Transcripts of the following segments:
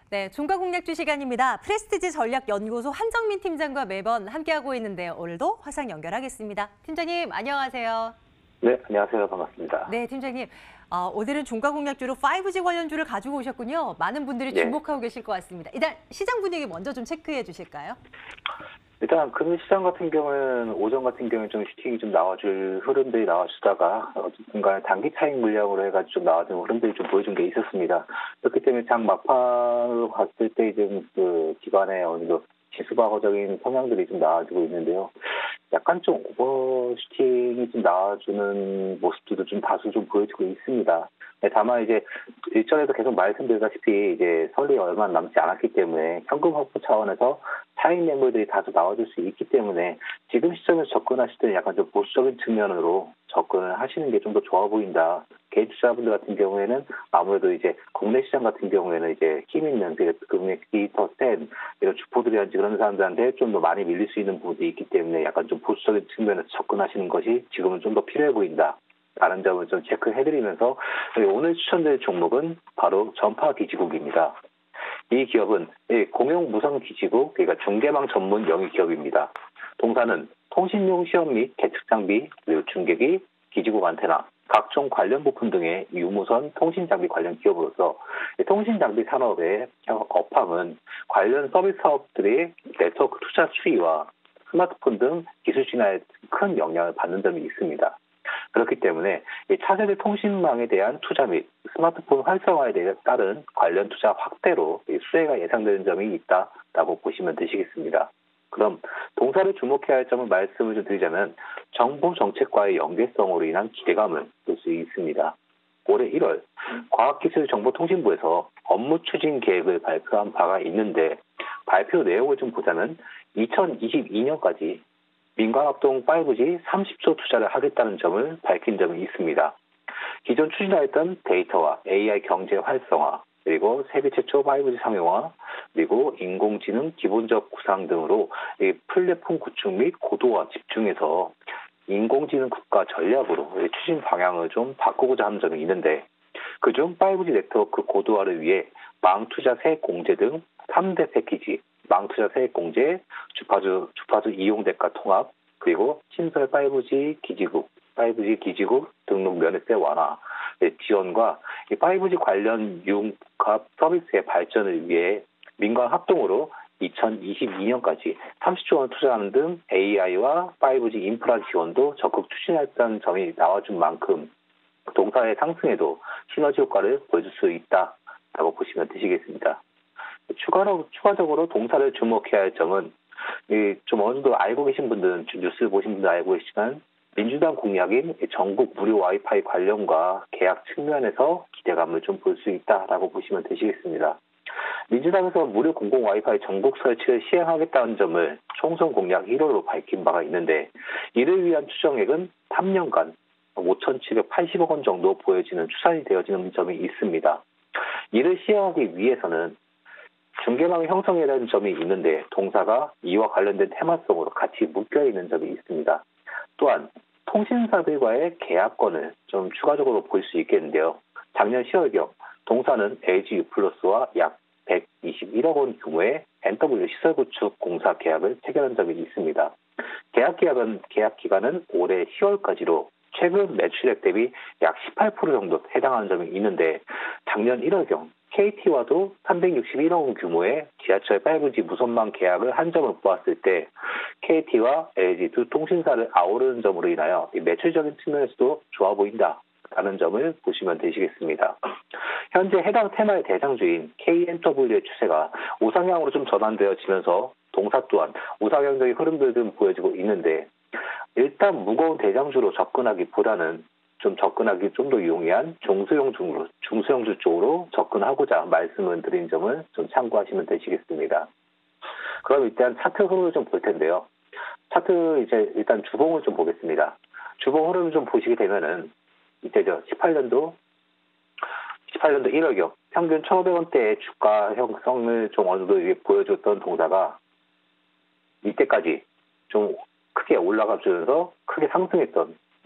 네, 종가공략주 시간입니다. 프레스티지 전략연구소 한정민 팀장과 매번 함께하고 있는데요. 오늘도 화상 연결하겠습니다. 팀장님, 안녕하세요. 네, 안녕하세요. 반갑습니다. 네, 팀장님. 오늘은 종가공략주로 5G 관련주를 가지고 오셨군요. 많은 분들이 네. 주목하고 계실 것 같습니다. 일단 시장 분위기 먼저 좀 체크해 주실까요? 일단 금융시장 같은 경우는 오전 같은 경우는 좀 슈팅이 좀 나와줄 흐름들이 나와주다가 중간에 단기 차익 물량으로 해가지고 좀 나와준 흐름들이 좀 보여준 게 있었습니다. 그렇기 때문에 장 막판으로 갔을 때 좀 그 기반에 어느 정도 지수 방어적인 성향들이 좀 나와주고 있는데요. 약간 좀 오버슈팅이 좀 나와주는 모습들도 좀 다수 좀 보여지고 있습니다. 네, 다만 이제 일전에도 계속 말씀드렸다시피 이제 설이 얼마 남지 않았기 때문에 현금 확보 차원에서 차익 매물들이 다소 나와줄 수 있기 때문에 지금 시점에서 접근하실 때는 약간 좀 보수적인 측면으로 접근을 하시는 게 좀 더 좋아 보인다. 개인 투자분들 같은 경우에는 아무래도 이제 국내 시장 같은 경우에는 이제 힘 있는 금액이 더 센 이런 주포들이란지 그런 사람들한테 좀 더 많이 밀릴 수 있는 부분이 있기 때문에 약간 좀 보수적인 측면에서 접근하시는 것이 지금은 좀 더 필요해 보인다. 라는 점을 좀 체크해드리면서 오늘 추천드릴 종목은 바로 전파기지국입니다. 이 기업은 공용 무선 기지국, 그러니까 중계망 전문 영위 기업입니다. 동사는 통신용 시험 및 계측 장비, 그리고 중계기, 기지국 안테나, 각종 관련 부품 등의 유무선 통신 장비 관련 기업으로서 통신 장비 산업의 업황은 관련 서비스 사업들의 네트워크 투자 추이와 스마트폰 등 기술 진화에 큰 영향을 받는 점이 있습니다. 그렇기 때문에 차세대 통신망에 대한 투자 및 스마트폰 활성화에 따른 관련 투자 확대로 수혜가 예상되는 점이 있다라고 보시면 되시겠습니다. 그럼 동사를 주목해야 할 점을 말씀을 좀 드리자면 정부 정책과의 연계성으로 인한 기대감을 볼 수 있습니다. 올해 1월 과학기술정보통신부에서 업무 추진 계획을 발표한 바가 있는데 발표 내용을 좀 보자면 2022년까지 민간합동 5G 30조 투자를 하겠다는 점을 밝힌 점이 있습니다. 기존 추진하였던 데이터와 AI 경제 활성화, 그리고 세계 최초 5G 상용화, 그리고 인공지능 기본적 구상 등으로 플랫폼 구축 및 고도화 집중해서 인공지능 국가 전략으로 추진 방향을 좀 바꾸고자 하는 점이 있는데 그중 5G 네트워크 고도화를 위해 망투자 세액 공제 등 3대 패키지, 망투자 세액 공제, 주파수 이용 대가 통합, 그리고 신설 5G 기지국 등록 면회세 완화 지원과 5G 관련 융합 서비스의 발전을 위해 민간 합동으로 2022년까지 30조 원 투자하는 등 AI와 5G 인프라 지원도 적극 추진했다는 점이 나와준 만큼 동사의 상승에도 시너지 효과를 보여줄 수 있다라고 보시면 되시겠습니다. 추가적으로 동사를 주목해야 할 점은 좀 어느 정도 알고 계신 분들은 뉴스를 보신 분들 알고 계시지만 민주당 공약인 전국 무료 와이파이 관련과 계약 측면에서 기대감을 좀 볼 수 있다라고 보시면 되시겠습니다. 민주당에서 무료 공공 와이파이 전국 설치를 시행하겠다는 점을 총선 공약 1호로 밝힌 바가 있는데 이를 위한 추정액은 3년간 5,780억 원 정도 보여지는 추산이 되어지는 점이 있습니다. 이를 시행하기 위해서는 중계망 형성에 대한 점이 있는데 동사가 이와 관련된 테마성으로 같이 묶여있는 점이 있습니다. 또한 통신사들과의 계약권을 좀 추가적으로 볼 수 있겠는데요. 작년 10월경 동사는 LG U+와 약 121억 원 규모의 NW 시설 구축 공사 계약을 체결한 점이 있습니다. 계약 기간은 올해 10월까지로 최근 매출액 대비 약 18% 정도 해당하는 점이 있는데 작년 1월경 KT와도 361억 원 규모의 지하철 5G 무선망 계약을 한 점을 보았을 때 KT와 LG 두 통신사를 아우르는 점으로 인하여 매출적인 측면에서도 좋아 보인다라는 점을 보시면 되시겠습니다. 현재 해당 테마의 대상주인 KNW의 추세가 우상향으로 좀 전환되어지면서 동사 또한 우상향적인 흐름들 좀 보여지고 있는데 일단 무거운 대장주로 접근하기보다는 접근하기 좀 더 용이한 중소형주 쪽으로 접근하고자 말씀을 드린 점을 좀 참고하시면 되시겠습니다. 그럼 일단 차트 흐름을 좀 볼 텐데요. 차트 일단 주봉을 좀 보겠습니다. 주봉 흐름을 좀 보시게 되면은 이때죠. 18년도 1월경 평균 1,500원대의 주가 형성을 좀 어느 정도 보여줬던 동사가 이때까지 좀 크게 올라가 주면서 크게 상승했던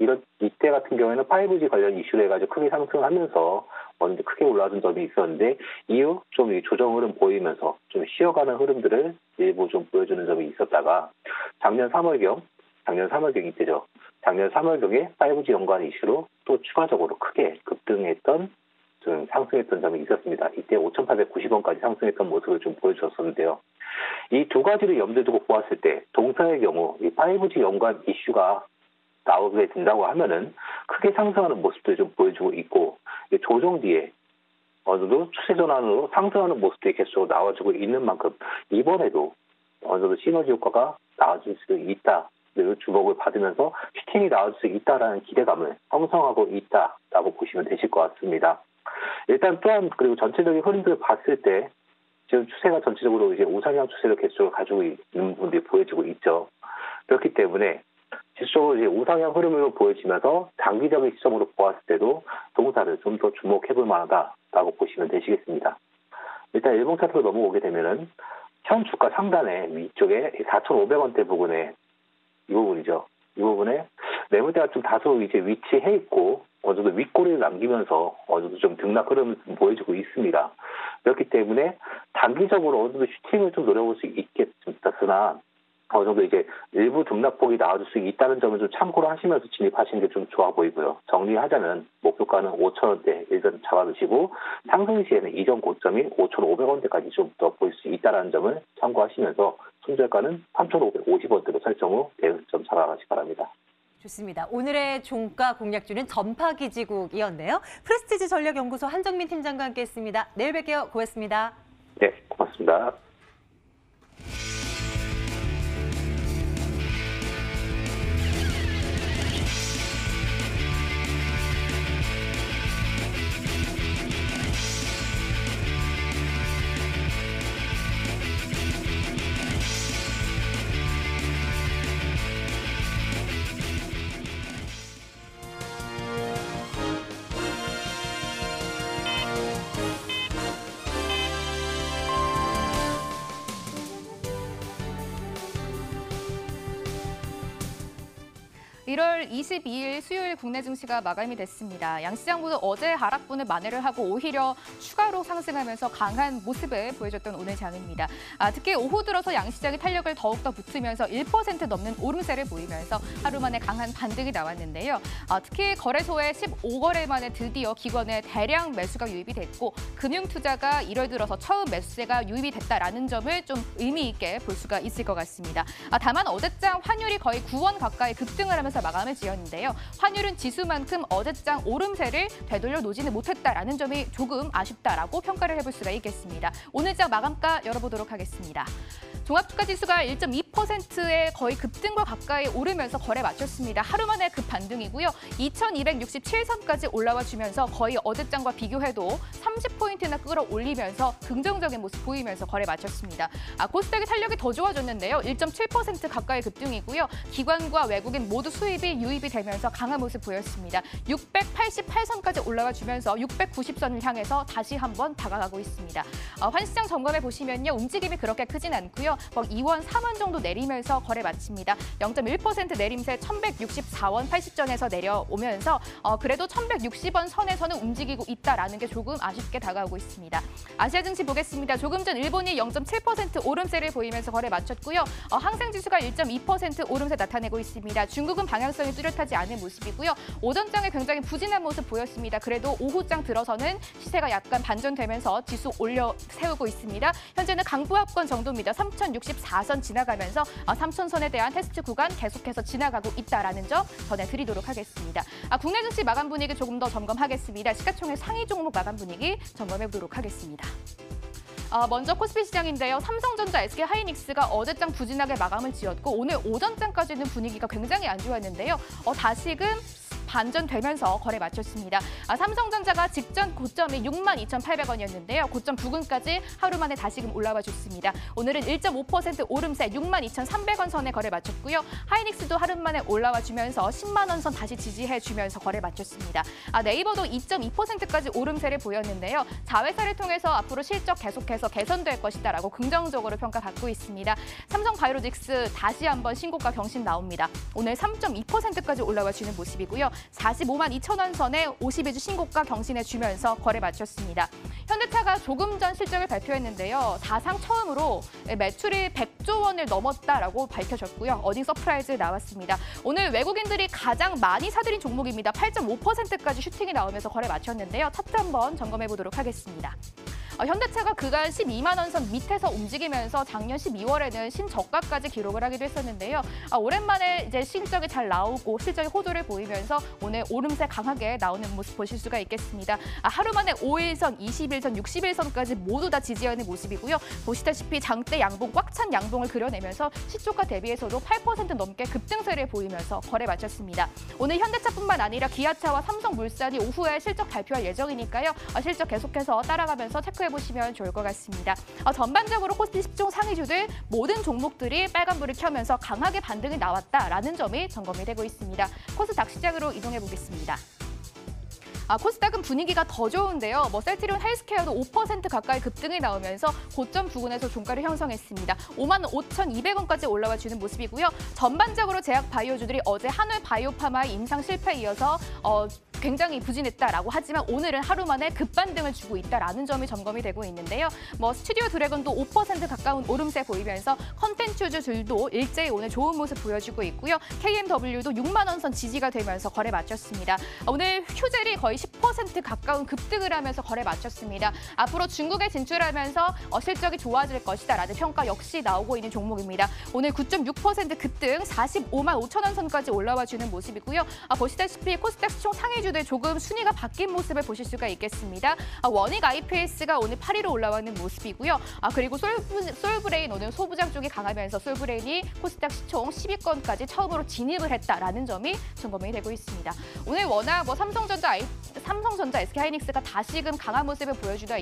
이때 같은 경우에는 5G 관련 이슈로 해가지고 크게 상승하면서 먼저 크게 올라준 점이 있었는데 이후 좀 조정 흐름 보이면서 좀 쉬어가는 흐름들을 일부 좀 보여주는 점이 있었다가 작년 3월경 이때죠. 작년 3월경에 5G 연관 이슈로 또 추가적으로 크게 급등했던 좀 상승했던 점이 있었습니다. 이때 5,890원까지 상승했던 모습을 좀 보여주었었는데요. 이 두 가지를 염두에 두고 보았을 때 동사의 경우 이 5G 연관 이슈가 나오게 된다고 하면은 크게 상승하는 모습도 좀 보여주고 있고 조정 뒤에 어느 정도 추세 전환으로 상승하는 모습들이 계속 나와주고 있는 만큼 이번에도 어느 정도 시너지 효과가 나와줄 수 있다. 그리고 주목을 받으면서 슈팅이 나올 수 있다라는 기대감을 형성하고 있다라고 보시면 되실 것 같습니다. 일단 또한 그리고 전체적인 흐름들을 봤을 때 지금 추세가 전체적으로 이제 우상향 추세를 계속 가지고 있는 부분들이 보여지고 있죠. 그렇기 때문에 지수적으로 이제 우상향 흐름으로 보여지면서 장기적인 시점으로 보았을 때도 동사를 좀 더 주목해볼 만하다라고 보시면 되시겠습니다. 일단 일봉 차트로 넘어오게 되면은 현 주가 상단에 위쪽에 4,500원대 부분에 이 부분이죠. 이 부분에 매물대가 좀 다소 이제 위치해 있고 어느 정도 윗꼬리를 남기면서 어느 정도 좀 등락 흐름을 보여주고 있습니다. 그렇기 때문에 단기적으로 어느 정도 슈팅을 좀 노려볼 수 있겠으나 어느 정도 이제 일부 등락폭이 나와줄 수 있다는 점을 좀 참고로 하시면서 진입하시는 게 좀 좋아 보이고요. 정리하자면 목표가는 5,000원대 일단 잡아두시고 상승 시에는 이전 고점인 5,500원대까지 좀 더 보일 수 있다는 점을 참고하시면서 손절가는 3,550원대로 설정 후 대응점 잡아가시 바랍니다. 좋습니다. 오늘의 종가 공략주는 전파기지국이었네요. 프레스티지 전략연구소 한정민 팀장과 함께했습니다. 내일 뵐게요. 고맙습니다. 네, 고맙습니다. (1월 22일) 수요일 국내 증시가 마감이 됐습니다. 양시장 모두 어제 하락분을 만회를 하고 오히려 추가로 상승하면서 강한 모습을 보여줬던 오늘 장입니다. 특히 오후 들어서 양시장이 탄력을 더욱더 붙이면서 1% 넘는 오름세를 보이면서 하루 만에 강한 반등이 나왔는데요. 특히 거래소에 15거래 만에 드디어 기관의 대량 매수가 유입이 됐고 금융투자가 1월 들어서 처음 매수세가 유입이 됐다라는 점을 좀 의미 있게 볼 수가 있을 것 같습니다. 다만 어제장 환율이 거의 9원 가까이 급등을 하면서 마감을 지었는데요. 환율은 지수만큼 어제장 오름세를 되돌려 놓지는 못했다라는 점이 조금 아쉽다라고 평가를 해볼 수가 있겠습니다. 오늘장 마감가 열어보도록 하겠습니다. 종합주가지수가 1.2%의 거의 급등과 가까이 오르면서 거래 마쳤습니다. 하루 만에 급반등이고요. 2267선까지 올라와 주면서 거의 어제장과 비교해도 30포인트나 끌어올리면서 긍정적인 모습 보이면서 거래 마쳤습니다. 코스닥의 탄력이 더 좋아졌는데요. 1.7% 가까이 급등이고요. 기관과 외국인 모두 수입이 유입이 되면서 강한 모습 보였습니다. 688선까지 올라와 주면서 690선을 향해서 다시 한번 다가가고 있습니다. 환시장 점검해 보시면요. 움직임이 그렇게 크진 않고요. 2원, 3원 정도 내리면서 거래 마칩니다. 0.1% 내림세 1164원 80전에서 내려오면서 그래도 1160원 선에서는 움직이고 있다라는 게 조금 아쉽게 다가오고 있습니다. 아시아 증시 보겠습니다. 조금 전 일본이 0.7% 오름세를 보이면서 거래 마쳤고요. 항생지수가 1.2% 오름세 나타내고 있습니다. 중국은 방향성이 뚜렷하지 않은 모습이고요. 오전장에 굉장히 부진한 모습 보였습니다. 그래도 오후장 들어서는 시세가 약간 반전되면서 지수 올려 세우고 있습니다. 현재는 강보합권 정도입니다. 3064선 지나가면서 3000선에 대한 테스트 구간 계속해서 지나가고 있다라는 점 전해드리도록 하겠습니다. 국내 증시 마감 분위기 조금 더 점검하겠습니다. 시가총액 상위 종목 마감 분위기 점검해 보도록 하겠습니다. 먼저 코스피 시장인데요. 삼성전자, SK하이닉스가 어제장 부진하게 마감을 지었고 오늘 오전장까지는 분위기가 굉장히 안 좋았는데요. 다시금 반전되면서 거래 마쳤습니다. 삼성전자가 직전 고점이 62,800원이었는데요. 고점 부근까지 하루 만에 다시금 올라와 줬습니다. 오늘은 1.5% 오름세 62,300원 선에 거래 마쳤고요. 하이닉스도 하루 만에 올라와 주면서 10만 원 선 다시 지지해 주면서 거래 마쳤습니다. 네이버도 2.2%까지 오름세를 보였는데요. 자회사를 통해서 앞으로 실적 계속해서 개선될 것이다라고 긍정적으로 평가받고 있습니다. 삼성바이오로직스 다시 한번 신고가 경신 나옵니다. 오늘 3.2%까지 올라와 주는 모습이고요. 45만 2천 원 선에 52주 신고가 경신해 주면서 거래 마쳤습니다. 현대차가 조금 전 실적을 발표했는데요. 사상 처음으로 매출이 100조 원을 넘었다라고 밝혀졌고요. 어닝 서프라이즈 나왔습니다. 오늘 외국인들이 가장 많이 사들인 종목입니다. 8.5%까지 슈팅이 나오면서 거래 마쳤는데요. 차트 한번 점검해 보도록 하겠습니다. 현대차가 그간 12만 원 선 밑에서 움직이면서 작년 12월에는 신저가까지 기록을 하기도 했었는데요. 오랜만에 이제 실적이 잘 나오고 실적이 호조를 보이면서 오늘 오름세 강하게 나오는 모습 보실 수가 있겠습니다. 하루 만에 5일선, 20일선, 60일선까지 모두 다 지지하는 모습이고요. 보시다시피 장대 양봉, 꽉 찬 양봉을 그려내면서 시초가 대비해서도 8% 넘게 급등세를 보이면서 거래 마쳤습니다. 오늘 현대차뿐만 아니라 기아차와 삼성물산이 오후에 실적 발표할 예정이니까요. 실적 계속해서 따라가면서 체크해보시면 좋을 것 같습니다. 전반적으로 코스피 10종 상위주들 모든 종목들이 빨간불을 켜면서 강하게 반등이 나왔다라는 점이 점검이 되고 있습니다. 코스닥 시장으로 이동해 보겠습니다. 코스닥은 분위기가 더 좋은데요. 셀트리온 헬스케어도 5% 가까이 급등이 나오면서 고점 부근에서 종가를 형성했습니다. 55,200원까지 올라와 주는 모습이고요. 전반적으로 제약 바이오주들이 어제 한울 바이오파마의 임상 실패에 이어서 굉장히 부진했다라고 하지만 오늘은 하루 만에 급반등을 주고 있다라는 점이 점검이 되고 있는데요. 스튜디오 드래곤도 5% 가까운 오름세 보이면서 컨텐츠주들도 일제히 오늘 좋은 모습 보여주고 있고요. KMW도 6만 원 선 지지가 되면서 거래 마쳤습니다. 오늘 휴젤이 거의 10% 가까운 급등을 하면서 거래 마쳤습니다. 앞으로 중국에 진출하면서 실적이 좋아질 것이다라는 평가 역시 나오고 있는 종목입니다. 오늘 9.6% 급등 45만 5천 원 선까지 올라와 주는 모습이고요. 보시다시피 코스닥 시총 상위주 조금 순위가 바뀐 모습을 보실 수가 있겠습니다. 원익 IPS가 오늘 8위로 올라가는 모습이고요. 그리고 솔브레인 오늘 소부장 쪽이 강하면서 솔브레인이 코스닥 시총 10위권까지 처음으로 진입을 했다라는 점이 점검이 되고 있습니다. 오늘 워낙 삼성전자, SK하이닉스가 다시금 강한 모습을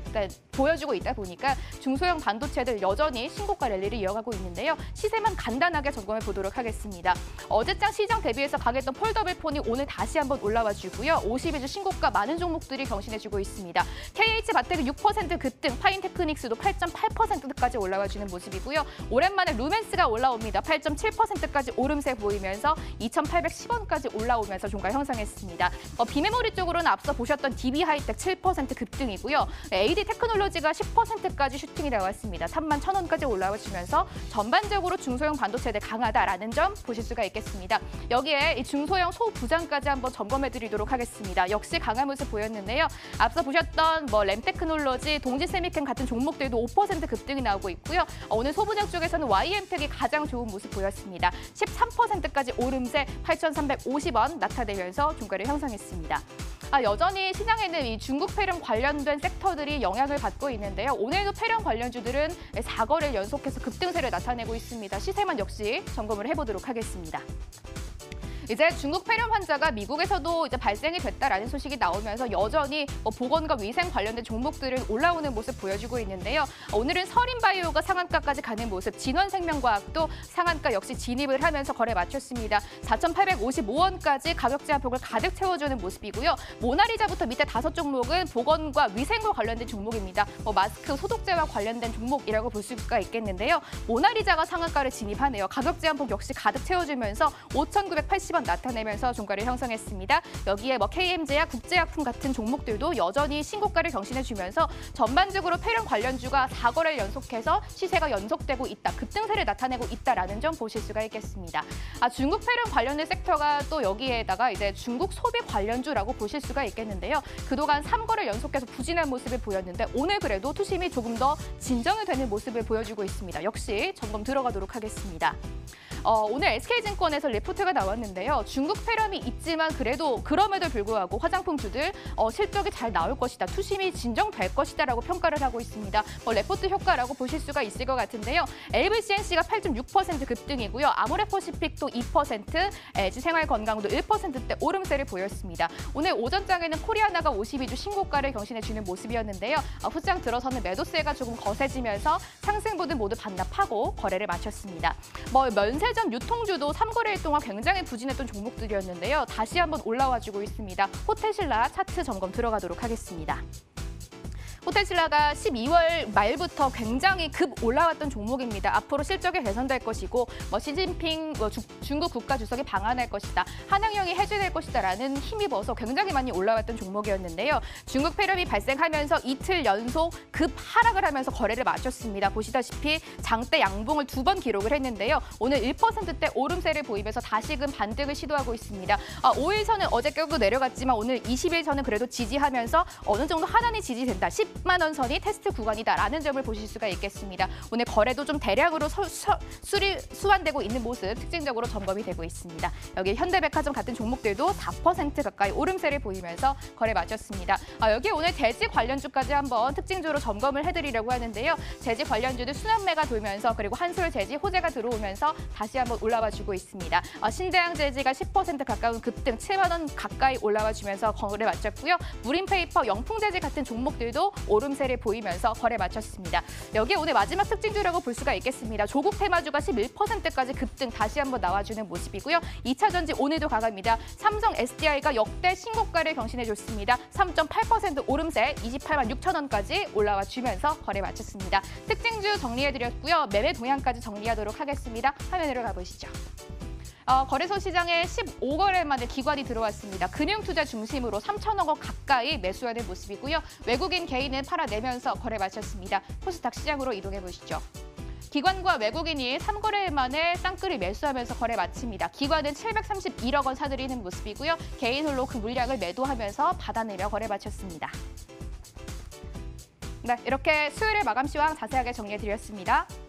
보여주고 있다 보니까 중소형 반도체들 여전히 신고가 랠리를 이어가고 있는데요. 시세만 간단하게 점검해 보도록 하겠습니다. 어제장 시장 대비해서 강했던 폴더블 폰이 오늘 다시 한번 올라와 주고요. 52주 신고가 많은 종목들이 경신해주고 있습니다. KH바텍은 6% 급등, 파인테크닉스도 8.8%까지 올라와 주는 모습이고요. 오랜만에 루멘스가 올라옵니다. 8.7%까지 오름세 보이면서 2,810원까지 올라오면서 종가 형성했습니다. 비메모리 쪽으로는 앞서 보셨던 DB하이텍 7% 급등이고요. AD 테크놀로지가 10%까지 슈팅이 나왔습니다. 31,000원까지 올라와 주면서 전반적으로 중소형 반도체들 강하다라는 점 보실 수가 있겠습니다. 여기에 이 중소형 소부장까지 한번 점검해드리도록 하겠습니다. 역시 강한 모습 보였는데요. 앞서 보셨던 램테크놀로지, 동지세미캠 같은 종목들도 5% 급등이 나오고 있고요. 오늘 소부장 쪽에서는 YM텍이 가장 좋은 모습 보였습니다. 13%까지 오름세 8,350원 나타내면서 종가를 형성했습니다. 여전히 시장에는 이 중국 폐렴 관련된 섹터들이 영향을 받고 있는데요. 오늘도 폐렴 관련주들은 4거래일 연속해서 급등세를 나타내고 있습니다. 시세만 역시 점검을 해보도록 하겠습니다. 이제 중국 폐렴 환자가 미국에서도 이제 발생이 됐다라는 소식이 나오면서 여전히 보건과 위생 관련된 종목들을 올라오는 모습 보여주고 있는데요. 오늘은 서린바이오가 상한가까지 가는 모습, 진원생명과학도 상한가 역시 진입을 하면서 거래 마쳤습니다. 4,855원까지 가격 제한폭을 가득 채워주는 모습이고요. 모나리자부터 밑에 5종목은 보건과 위생과 관련된 종목입니다. 마스크, 소독제와 관련된 종목이라고 볼 수가 있겠는데요. 모나리자가 상한가를 진입하네요. 가격 제한폭 역시 가득 채워주면서 5,980원 나타내면서 종가를 형성했습니다. 여기에 KM제약, 국제약품 같은 종목들도 여전히 신고가를 경신해주면서 전반적으로 폐렴 관련주가 4거래일 연속해서 시세가 연속되고 있다, 급등세를 나타내고 있다라는 점 보실 수가 있겠습니다. 중국 폐렴 관련된 섹터가 또 여기에다가 이제 중국 소비 관련주라고 보실 수가 있겠는데요. 그동안 3거래일 연속해서 부진한 모습을 보였는데 오늘 그래도 투심이 조금 더 진정이 되는 모습을 보여주고 있습니다. 역시 점검 들어가도록 하겠습니다. 오늘 SK증권에서 리포트가 나왔는데요. 중국 폐렴이 있지만 그럼에도 불구하고 화장품주들 실적이 잘 나올 것이다. 투심이 진정될 것이다라고 평가를 하고 있습니다. 레포트 효과라고 보실 수가 있을 것 같은데요. LVCNC가 8.6% 급등이고요. 아모레퍼시픽도 2%, LG생활건강도 1%대 오름세를 보였습니다. 오늘 오전장에는 코리아나가 52주 신고가를 경신해주는 모습이었는데요. 후장 들어서는 매도세가 조금 거세지면서 상승분들 모두 반납하고 거래를 마쳤습니다. 면세점 유통주도 3거래일 동안 굉장히 부진했던 종목들이었는데요. 다시 한번 올라와주고 있습니다. 호텔신라 차트 점검 들어가도록 하겠습니다. 호텔신라가 12월 말부터 굉장히 급 올라왔던 종목입니다. 앞으로 실적이 개선될 것이고 시진핑 중국 국가주석이 방한할 것이다. 한양형이 해제될 것이다라는 힘입어서 굉장히 많이 올라왔던 종목이었는데요. 중국 폐렴이 발생하면서 이틀 연속 급 하락을 하면서 거래를 마쳤습니다. 보시다시피 장대 양봉을 2번 기록을 했는데요. 오늘 1%대 오름세를 보이면서 다시금 반등을 시도하고 있습니다. 5일선은 어제 결국 내려갔지만 오늘 20일선은 그래도 지지하면서 어느 정도 하단이 지지된다. 10만 원 선이 테스트 구간이다라는 점을 보실 수가 있겠습니다. 오늘 거래도 좀 대량으로 수완되고 있는 모습 특징적으로 점검이 되고 있습니다. 여기 현대백화점 같은 종목들도 4% 가까이 오름세를 보이면서 거래 마쳤습니다. 여기 오늘 대지 관련주까지 한번 특징적으로 점검을 해드리려고 하는데요. 대지 관련주들 순환매가 돌면서 그리고 한솔제지 호재가 들어오면서 다시 한번 올라와 주고 있습니다. 신대양제지가 10% 가까운 급등 7만 원 가까이 올라와 주면서 거래 마쳤고요. 무림페이퍼, 영풍제지 같은 종목들도 오름세를 보이면서 거래 마쳤습니다. 여기 오늘 마지막 특징주라고 볼 수가 있겠습니다. 조국 테마주가 11%까지 급등 다시 한번 나와주는 모습이고요. 2차 전지 오늘도 강합니다. 삼성 SDI가 역대 신고가를 경신해줬습니다. 3.8% 오름세 28만 6천 원까지 올라와 주면서 거래 마쳤습니다. 특징주 정리해드렸고요. 매매 동향까지 정리하도록 하겠습니다. 화면으로 가보시죠. 거래소 시장에 15거래일 만에 기관이 들어왔습니다. 금융투자 중심으로 3천억 원 가까이 매수하는 모습이고요. 외국인 개인은 팔아내면서 거래 마쳤습니다. 코스닥 시장으로 이동해 보시죠. 기관과 외국인이 3거래일 만에 쌍끌이 매수하면서 거래 마칩니다. 기관은 731억 원 사들이는 모습이고요. 개인 홀로 그 물량을 매도하면서 받아내며 거래 마쳤습니다. 네, 이렇게 수요일의 마감 시황 자세하게 정리해드렸습니다.